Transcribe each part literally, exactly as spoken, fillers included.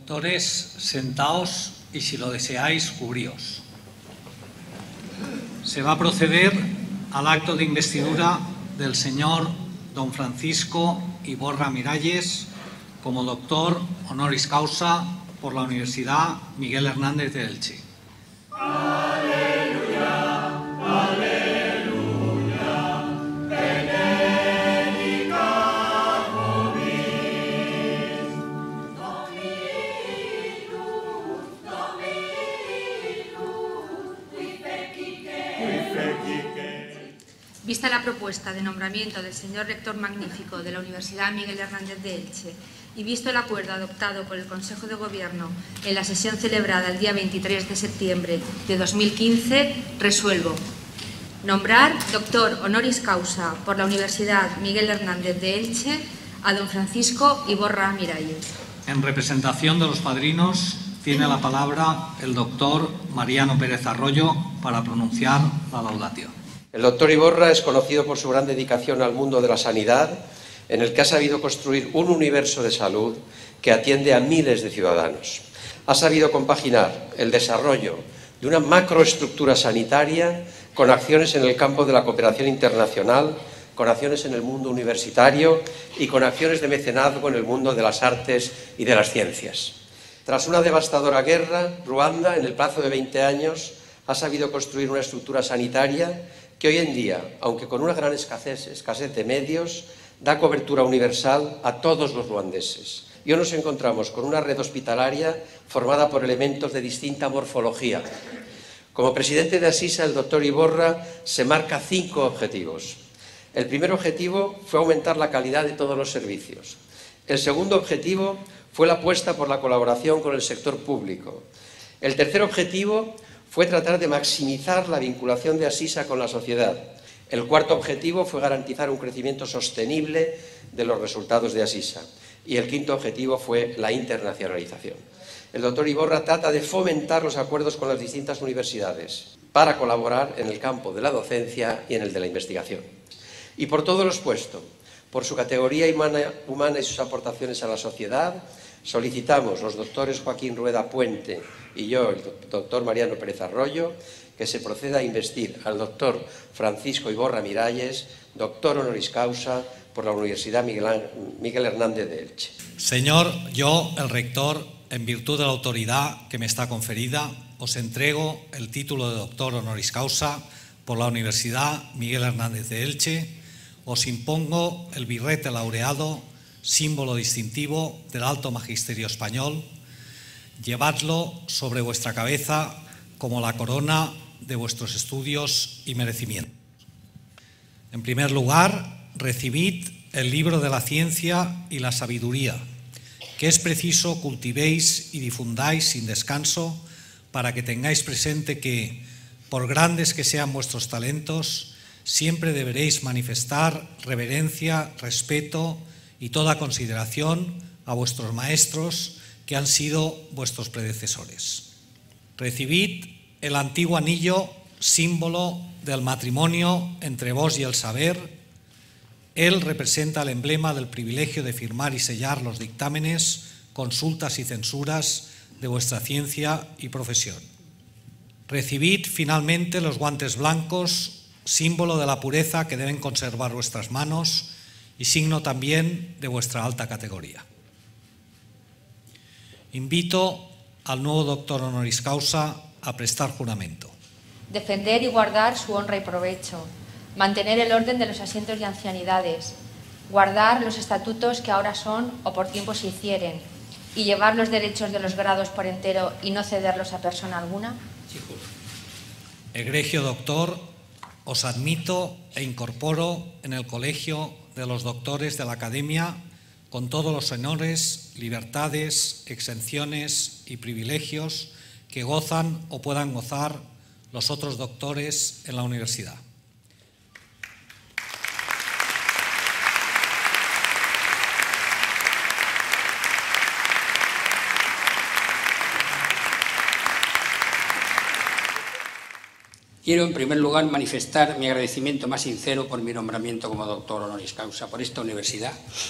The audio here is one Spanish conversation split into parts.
Doctores, sentaos y, si lo deseáis, cubríos. Se va a proceder al acto de investidura del señor don Francisco Iborra Miralles como doctor honoris causa por la Universidad Miguel Hernández de Elche. Vista la propuesta de nombramiento del señor rector magnífico de la Universidad Miguel Hernández de Elche y visto el acuerdo adoptado por el Consejo de Gobierno en la sesión celebrada el día veintitrés de septiembre de dos mil quince, resuelvo nombrar doctor honoris causa por la Universidad Miguel Hernández de Elche a don Francisco Iborra Miralles. En representación de los padrinos, tiene la palabra el doctor Mariano Pérez Arroyo para pronunciar la laudatio. El doctor Iborra es conocido por su gran dedicación al mundo de la sanidad, en el que ha sabido construir un universo de salud que atiende a miles de ciudadanos. Ha sabido compaginar el desarrollo de una macroestructura sanitaria con acciones en el campo de la cooperación internacional, con acciones en el mundo universitario y con acciones de mecenazgo en el mundo de las artes y de las ciencias. Tras una devastadora guerra, Ruanda, en el plazo de veinte años, ha sabido construir una estructura sanitaria que hoy en día, aunque con una gran escasez, escasez de medios, da cobertura universal a todos los ruandeses. Y hoy nos encontramos con una red hospitalaria formada por elementos de distinta morfología. Como presidente de Asisa, el doctor Iborra se marca cinco objetivos. El primer objetivo fue aumentar la calidad de todos los servicios. El segundo objetivo fue la apuesta por la colaboración con el sector público. El tercer objetivo fue tratar de maximizar la vinculación de Asisa con la sociedad. El cuarto objetivo fue garantizar un crecimiento sostenible de los resultados de Asisa. Y el quinto objetivo fue la internacionalización. El doctor Iborra trata de fomentar los acuerdos con las distintas universidades para colaborar en el campo de la docencia y en el de la investigación. Y por todo lo expuesto, por su categoría humana, humana y sus aportaciones a la sociedad, solicitamos los doctores Joaquín Rueda Puente y yo, el doctor Mariano Pérez Arroyo, que se proceda a investir al doctor Francisco Iborra Miralles, doctor honoris causa por la Universidad Miguel, Miguel Hernández de Elche. Señor, yo, el rector, en virtud de la autoridad que me está conferida, os entrego el título de doctor honoris causa por la Universidad Miguel Hernández de Elche. Os impongo el birrete laureado, símbolo distintivo del alto magisterio español. Llevadlo sobre vuestra cabeza como la corona de vuestros estudios y merecimientos. En primer lugar, recibid el libro de la ciencia y la sabiduría, que es preciso cultivéis y difundáis sin descanso para que tengáis presente que, por grandes que sean vuestros talentos, siempre deberéis manifestar reverencia, respeto y toda consideración a vuestros maestros que han sido vuestros predecesores. Recibid el antiguo anillo, símbolo del matrimonio entre vos y el saber. Él representa el emblema del privilegio de firmar y sellar los dictámenes, consultas y censuras de vuestra ciencia y profesión. Recibid finalmente los guantes blancos, símbolo de la pureza que deben conservar vuestras manos y signo también de vuestra alta categoría. Invito al nuevo doctor honoris causa a prestar juramento. Defender y guardar su honra y provecho, mantener el orden de los asientos y ancianidades, guardar los estatutos que ahora son o por tiempo se hicieren, y llevar los derechos de los grados por entero y no cederlos a persona alguna. Egregio doctor, os admito e incorporo en el colegio de los doctores de la Academia con todos los honores, libertades, exenciones y privilegios que gozan o puedan gozar los otros doctores en la universidad. Quiero, en primer lugar, manifestar mi agradecimiento más sincero por mi nombramiento como doctor honoris causa por esta universidad,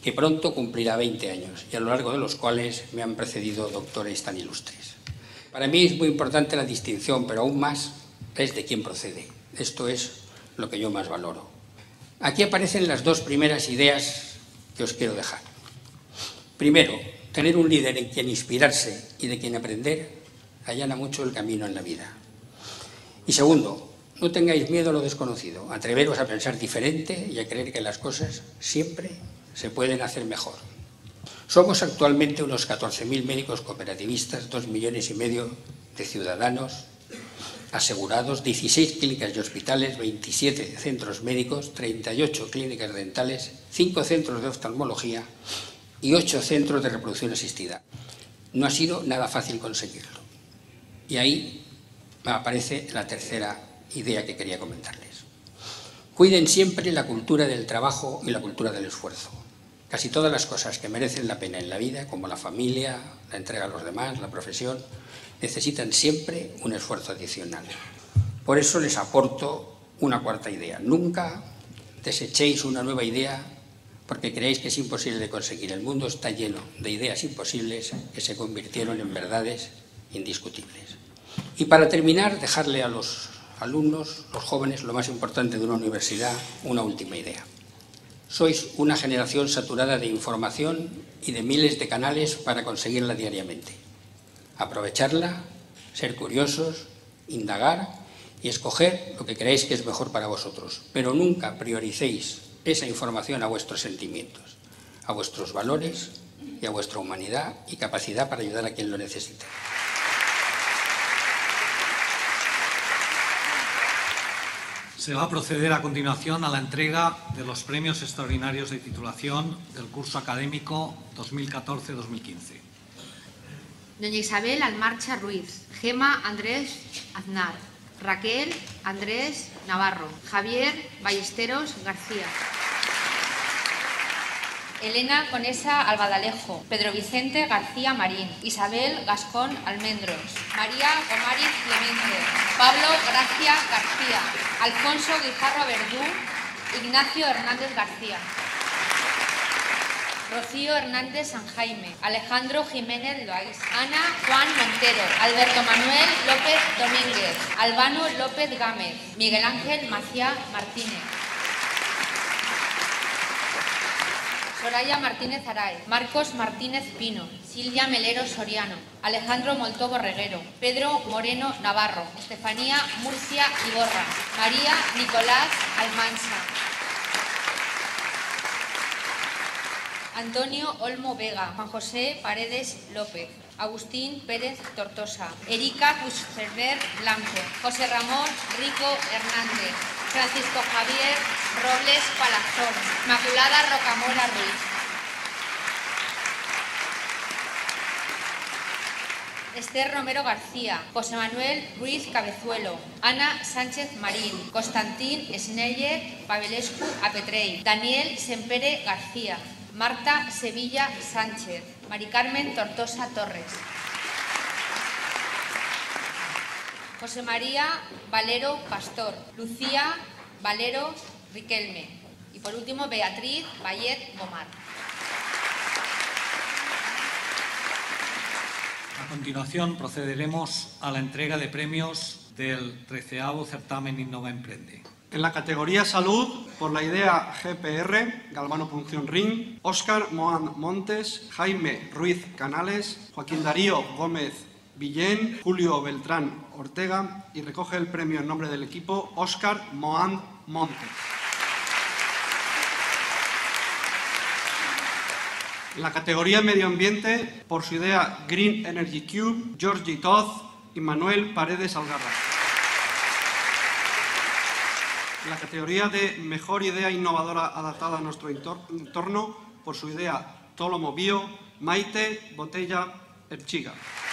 que pronto cumplirá veinte años y a lo largo de los cuales me han precedido doctores tan ilustres. Para mí es muy importante la distinción, pero aún más es de quién procede. Esto es lo que yo más valoro. Aquí aparecen las dos primeras ideas que os quiero dejar. Primero, tener un líder en quien inspirarse y de quien aprender allana mucho el camino en la vida. Y segundo, no tengáis miedo a lo desconocido, atreveros a pensar diferente y a creer que las cosas siempre se pueden hacer mejor. Somos actualmente unos catorce mil médicos cooperativistas, dos millones y medio de ciudadanos asegurados, dieciséis clínicas y hospitales, veintisiete centros médicos, treinta y ocho clínicas dentales, cinco centros de oftalmología y ocho centros de reproducción asistida. No ha sido nada fácil conseguirlo. Y ahí aparece la tercera idea que quería comentarles. Cuiden siempre la cultura del trabajo y la cultura del esfuerzo. Casi todas las cosas que merecen la pena en la vida, como la familia, la entrega a los demás, la profesión, necesitan siempre un esfuerzo adicional. Por eso les aporto una cuarta idea. Nunca desechéis una nueva idea porque creéis que es imposible de conseguir. El mundo está lleno de ideas imposibles que se convirtieron en verdades indiscutibles. Y para terminar, dejarle a los alumnos, los jóvenes, lo más importante de una universidad, una última idea. Sois una generación saturada de información y de miles de canales para conseguirla diariamente. Aprovecharla, ser curiosos, indagar y escoger lo que creéis que es mejor para vosotros. Pero nunca prioricéis esa información a vuestros sentimientos, a vuestros valores y a vuestra humanidad y capacidad para ayudar a quien lo necesite. Se va a proceder a continuación a la entrega de los premios extraordinarios de titulación del curso académico dos mil catorce dos mil quince. Doña Isabel Almarcha Ruiz, Gema Andrés Aznar, Raquel Andrés Navarro, Javier Ballesteros García, Elena Conesa Albadalejo, Pedro Vicente García Marín, Isabel Gascón Almendros, María Gomariz Clemente, Pablo Gracia García, Alfonso Guijarro Verdú, Ignacio Hernández García, Rocío Hernández San Jaime, Alejandro Jiménez Loaiza, Ana Juan Montero, Alberto Manuel López Domínguez, Albano López Gámez, Miguel Ángel Macía Martínez, Soraya Martínez Aray, Marcos Martínez Pino, Silvia Melero Soriano, Alejandro Moltó Borreguero, Pedro Moreno Navarro, Estefanía Murcia Iborra, María Nicolás Almansa, Antonio Olmo Vega, Juan José Paredes López, Agustín Pérez Tortosa, Erika Puigcerver Blanco, José Ramón Rico Hernández, Francisco Javier Robles Palazón, Inmaculada Rocamora Ruiz, Esther Romero García, José Manuel Ruiz Cabezuelo, Ana Sánchez Marín, Constantín Schneyer Pavelescu Apetrey, Daniel Sempere García, Marta Sevilla Sánchez, Mari Carmen Tortosa Torres, José María Valero Pastor, Lucía Valero Riquelme y por último Beatriz Vallet Gomar. A continuación procederemos a la entrega de premios del treceavo certamen Innova Emprende. En la categoría Salud, por la idea G P R, Galvano Punción Ring, Óscar Moan Montes, Jaime Ruiz Canales, Joaquín Darío Gómez Villén, Julio Beltrán Ortega y recoge el premio en nombre del equipo Óscar Moan Montes. En la categoría Medio Ambiente, por su idea Green Energy Cube, Georgie Todd y Manuel Paredes Algarra. En la categoría de Mejor Idea Innovadora Adaptada a nuestro entorno, por su idea Tolomo Bio, Maite Botella Erchiga.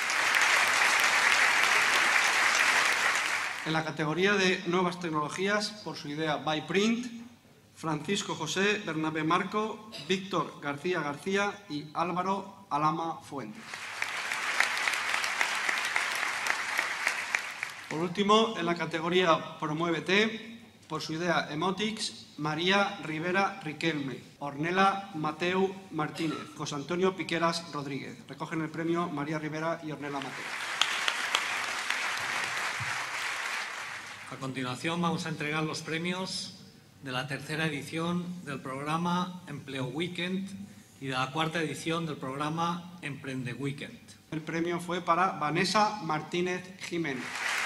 En la categoría de Nuevas Tecnologías, por su idea Byprint, Francisco José Bernabé Marco, Víctor García García y Álvaro Alama Fuentes. Por último, en la categoría Promuévete, por su idea Emotics, María Rivera Riquelme, Ornella Mateu Martínez, José Antonio Piqueras Rodríguez. Recogen el premio María Rivera y Ornella Mateu. A continuación vamos a entregar los premios de la tercera edición del programa Empleo Weekend y de la cuarta edición del programa Emprende Weekend. El premio fue para Vanessa Martínez Jiménez.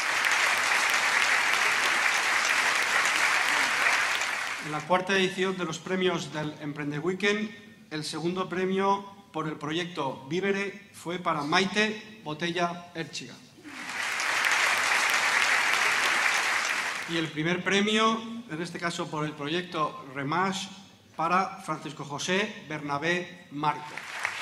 En la cuarta edición de los premios del Emprende Weekend, el segundo premio por el proyecto Vívere fue para Maite Botella Erchiga. Y el primer premio, en este caso por el proyecto Remash, para Francisco José Bernabé Marco.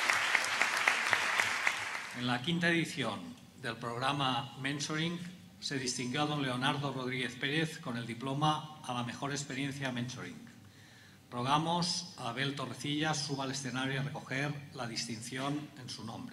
En la quinta edición del programa Mentoring se distinguió a don Leonardo Rodríguez Pérez con el diploma a la mejor experiencia Mentoring. Rogamos a Abel Torrecillas suba al escenario a recoger la distinción en su nombre.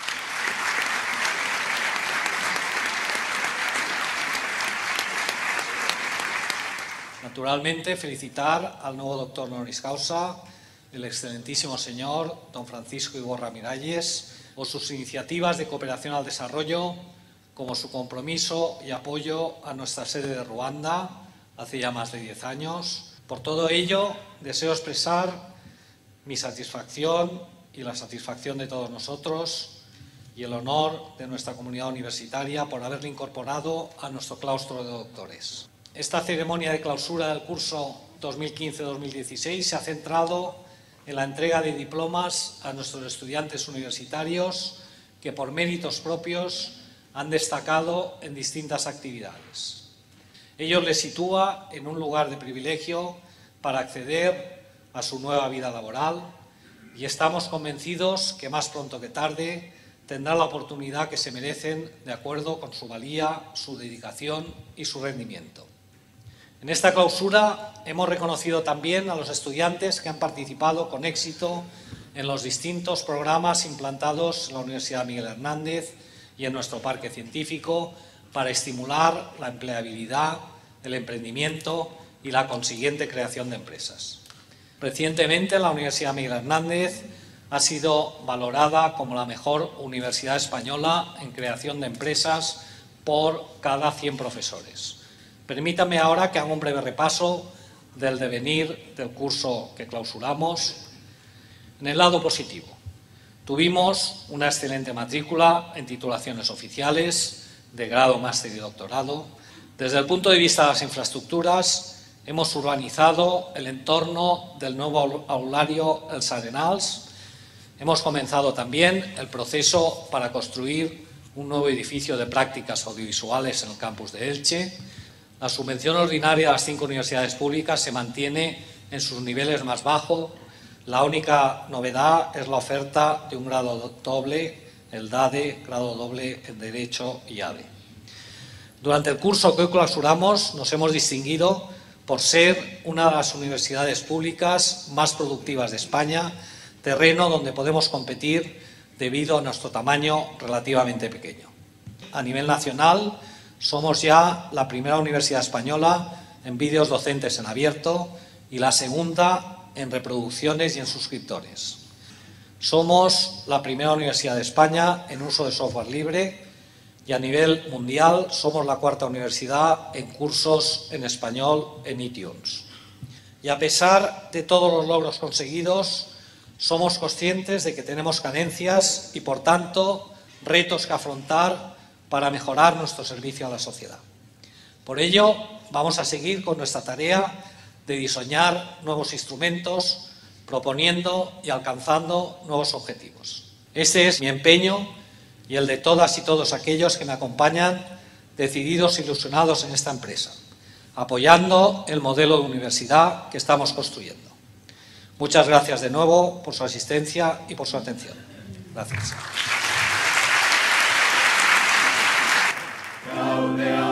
Naturalmente, felicitar al nuevo doctor honoris causa, el excelentísimo señor don Francisco Iborra Miralles, por sus iniciativas de cooperación al desarrollo, como su compromiso y apoyo a nuestra sede de Ruanda hace ya más de diez años. Por todo ello, deseo expresar mi satisfacción y la satisfacción de todos nosotros y el honor de nuestra comunidad universitaria por haberle incorporado a nuestro claustro de doctores. Esta ceremonia de clausura del curso dos mil quince dos mil dieciséis se ha centrado en la entrega de diplomas a nuestros estudiantes universitarios que por méritos propios han destacado en distintas actividades. Ello les sitúa en un lugar de privilegio para acceder a su nueva vida laboral y estamos convencidos que más pronto que tarde tendrán la oportunidad que se merecen de acuerdo con su valía, su dedicación y su rendimiento. En esta clausura hemos reconocido también a los estudiantes que han participado con éxito en los distintos programas implantados en la Universidad Miguel Hernández y en nuestro parque científico para estimular la empleabilidad, el emprendimiento y la consiguiente creación de empresas. Recientemente la Universidad Miguel Hernández ha sido valorada como la mejor universidad española en creación de empresas por cada cien profesores. Permítanme ahora que haga un breve repaso del devenir del curso que clausuramos. En el lado positivo, tuvimos una excelente matrícula en titulaciones oficiales de grado, máster y doctorado. Desde el punto de vista de las infraestructuras, hemos urbanizado el entorno del nuevo aulario Els Arenals. Hemos comenzado también el proceso para construir un nuevo edificio de prácticas audiovisuales en el campus de Elche. La subvención ordinaria a las cinco universidades públicas se mantiene en sus niveles más bajos. La única novedad es la oferta de un grado doble, el DADE, grado doble en Derecho y A D E. Durante el curso que hoy clausuramos nos hemos distinguido por ser una de las universidades públicas más productivas de España, terreno donde podemos competir debido a nuestro tamaño relativamente pequeño. A nivel nacional, somos ya la primera universidad española en vídeos docentes en abierto y la segunda en reproducciones y en suscriptores. Somos la primera universidad de España en uso de software libre y a nivel mundial somos la cuarta universidad en cursos en español en iTunes. Y a pesar de todos los logros conseguidos, somos conscientes de que tenemos carencias y, por tanto, retos que afrontar para mejorar nuestro servicio a la sociedad. Por ello, vamos a seguir con nuestra tarea de diseñar nuevos instrumentos, proponiendo y alcanzando nuevos objetivos. Este es mi empeño y el de todas y todos aquellos que me acompañan, decididos e ilusionados en esta empresa, apoyando el modelo de universidad que estamos construyendo. Muchas gracias de nuevo por su asistencia y por su atención. Gracias. Gaudeam.